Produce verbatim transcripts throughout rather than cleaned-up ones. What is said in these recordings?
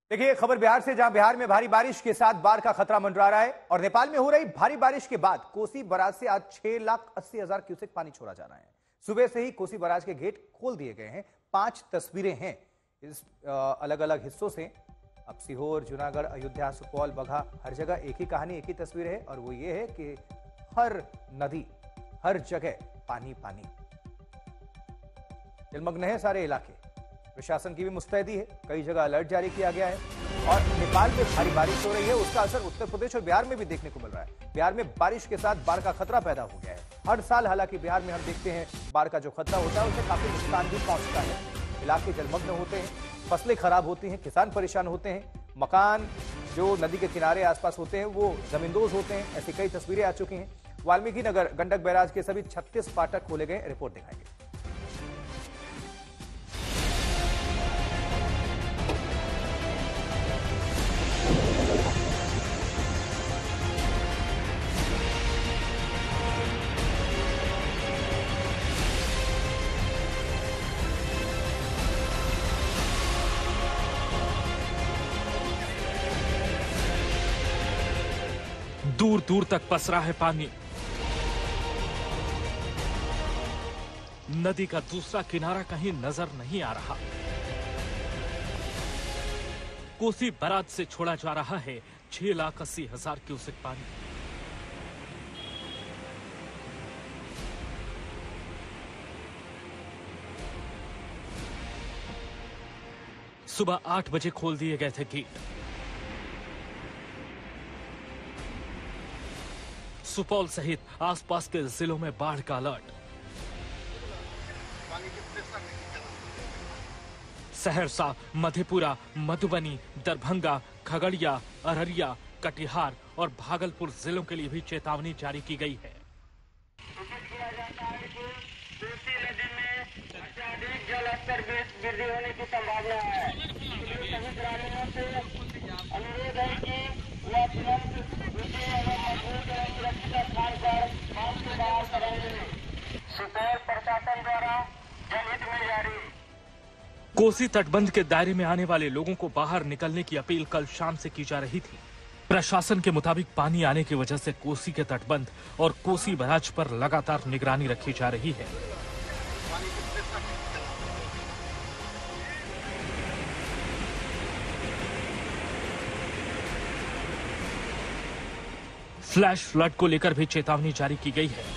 देखिए खबर बिहार से, जहां बिहार में भारी बारिश के साथ बाढ़ का खतरा मंडरा रहा है और नेपाल में हो रही भारी बारिश के बाद कोसी बराज से आज छह लाख अस्सी हजार क्यूसेक पानी छोड़ा जा रहा है। सुबह से ही कोसी बराज के गेट खोल दिए गए हैं। पांच तस्वीरें हैं इस अलग अलग हिस्सों से। अब सीहोर, जूनागढ़, अयोध्या, सुपौल, बगहा, हर जगह एक ही कहानी, एक ही तस्वीर है और वो ये है कि हर नदी, हर जगह पानी पानी, जलमग्न है सारे इलाके। प्रशासन की भी मुस्तैदी है, कई जगह अलर्ट जारी किया गया है और नेपाल में भारी बारिश हो रही है, उसका असर उत्तर प्रदेश और बिहार में भी देखने को मिल रहा है। बिहार में बारिश के साथ बाढ़ का खतरा पैदा हो गया है। हर साल हालांकि बिहार में हम देखते हैं बाढ़ का जो खतरा होता है उससे काफी नुकसान भी पहुंचता है। इलाके जलमग्न होते हैं, फसलें खराब होती हैं, किसान परेशान होते हैं, मकान जो नदी के किनारे आसपास होते हैं वो जमींदोज होते हैं। ऐसी कई तस्वीरें आ चुकी हैं। वाल्मीकि नगर गंडक बैराज के सभी छत्तीस फाटक खोले गए, रिपोर्ट दिखाएंगे। दूर दूर तक पसरा है पानी। नदी का दूसरा किनारा कहीं नजर नहीं आ रहा। कोसी बराज से छोड़ा जा रहा है छह लाख अस्सी हजार क्यूसेक पानी। सुबह आठ बजे खोल दिए गए थे गेट। सुपौल सहित आसपास के जिलों में बाढ़ का अलर्ट। सहरसा, मधेपुरा, मधुबनी, दरभंगा, खगड़िया, अररिया, कटिहार और भागलपुर जिलों के लिए भी चेतावनी जारी की गई है। किया जाता है कि कोसी नदी में अत्यधिक जल स्तर वृद्धि होने की संभावना है। इसलिए सभी ग्रामीणों से अनुरोध है कि वह तुरंत सुपौल प्रशासन द्वारा जनहित में जारी। कोसी तटबंध के दायरे में आने वाले लोगों को बाहर निकलने की अपील कल शाम से की जा रही थी। प्रशासन के मुताबिक पानी आने की वजह से कोसी के तटबंध और कोसी बराज पर लगातार निगरानी रखी जा रही है। फ्लैश फ्लड को लेकर भी चेतावनी जारी की गई है।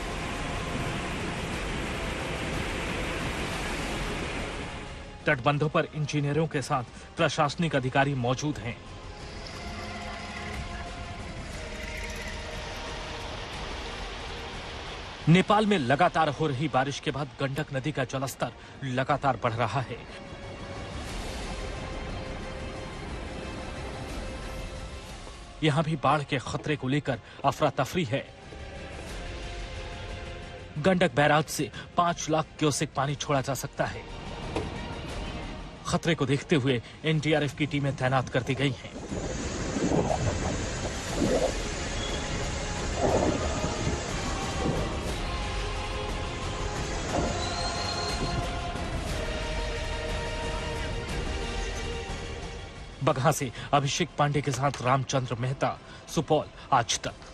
तटबंधों पर इंजीनियरों के साथ प्रशासनिक अधिकारी मौजूद हैं। नेपाल में लगातार हो रही बारिश के बाद गंडक नदी का जलस्तर लगातार बढ़ रहा है। यहां भी बाढ़ के खतरे को लेकर अफरा तफरी है। गंडक बैराज से पांच लाख क्यूसेक पानी छोड़ा जा सकता है। खतरे को देखते हुए एनडीआरएफ की टीमें तैनात कर दी गई हैं। बगहा से अभिषेक पांडे के साथ रामचंद्र मेहता, सुपौल, आज तक।